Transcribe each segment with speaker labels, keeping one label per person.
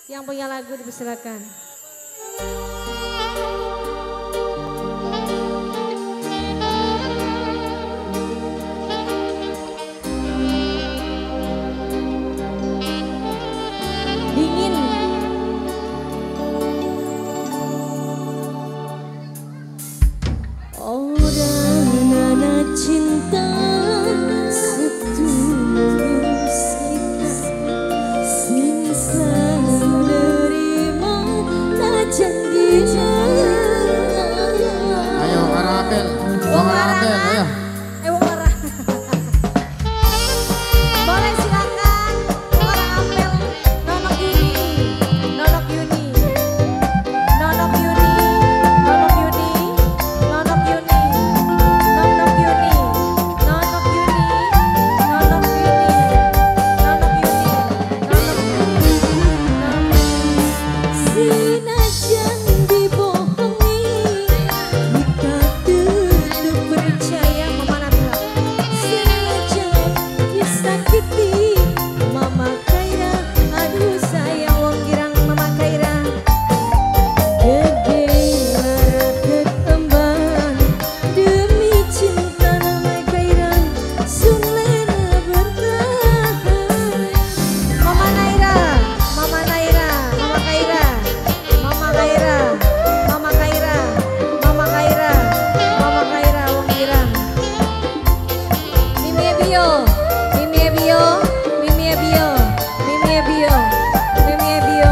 Speaker 1: Yang punya lagu dipersilakan. Dingin. Orang cinta setulus kita sing selalu nerima najan dia.
Speaker 2: Ayo Arah Apel, Bang Arah Apel, ayo.
Speaker 1: Wong Arah. Boleh silakan Arah Apel, Nonok Yuni, Nonok Yuni, Nonok Yuni, Nonok Yuni, Nonok Yuni, Nonok Yuni, Nonok Yuni, Nonok Yuni, Nonok Yuni, Sinajan dibohongi, kita tetap percaya Mama Nabila. Sinajan disakiti Mama Kaira, aduh sayang wong girang Mama Kaira. Gede lara ketembang demi cinta Mama Kaira, sulera bertahan. Mama Naira, Mama Naira, Mama Kaira, Mama Kaira, Mama Kaira, Mama Kaira, Mama Kaira wong girang. Mimi Ebio, Mimi Ebio, Mimi Ebio, Mimi Ebio, Mimi Ebio.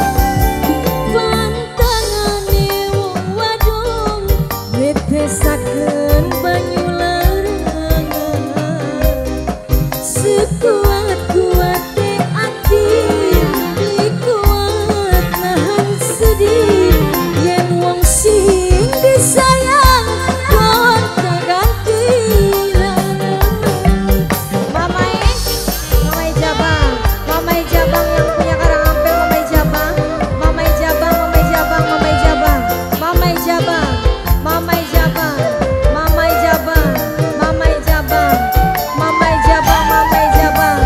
Speaker 1: Pantangane wong wadon wetesaken banyu larangan. Sekuat-kuate ati kuat nahan sedih yen wong sing disayang gonta ganti. Mamai Jabang, Mamai Jabang yang punya Karang Ampel, Mamai Jabang, Mamai Jabang, Mamai Jabang, Mamai Jabang, Mamai Jabang, Mamai Jabang, Mamai Jabang, Mamai Jabang, Mamai Jabang, Mamai Jabang.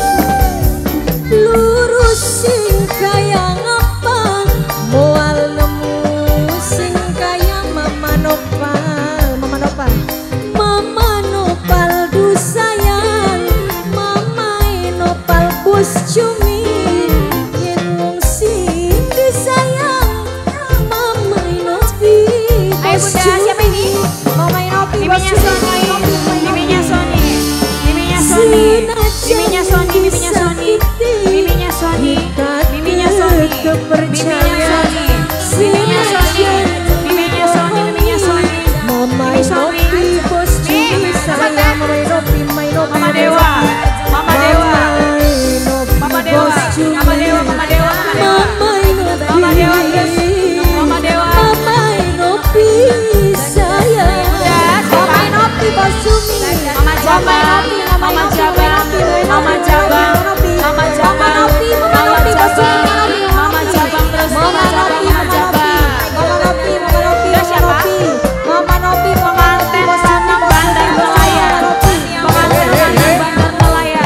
Speaker 1: Lurus sing kaya ngapa, moal nemu sing kaya Mama Nopal, Mama Nopal, Mama Nopal du sayang, Mama Nopal bos cumi, yen wong sing disayang, Mama Nopi bos cumi. Siapa ini? Mama Nopi bos cumi.
Speaker 3: Miminya Sony, Miminya Sony, Miminya Sony, Miminya Sony, Miminya Sony, Miminya Sony, Miminya Sony, Miminya Sony, Miminya Sony, Miminya Sony,
Speaker 1: Mama Nopi bos cumi sayang, Mama Nopi,
Speaker 3: Mama Dewa, Mama Dewa, Mama Dewa, Mama Dewa, Mama Dewa, Mama Dewa, Mama Dewa,
Speaker 1: Mama Nopi sayang, Mama Nopi bos cumi,
Speaker 3: Mama Jabang, Mama Jabang, Mama Jabang, Mama Jabang, Mama Jabang, Mama Jabang terus Mama Jabang, Mama Jabang.
Speaker 1: Mama Nopi, Mama Nopi,
Speaker 3: Terus siapa?
Speaker 1: Mama Nopi, Mama Nopi bos cumi,
Speaker 3: Bandar nelayan, pengantin bandar nelayan.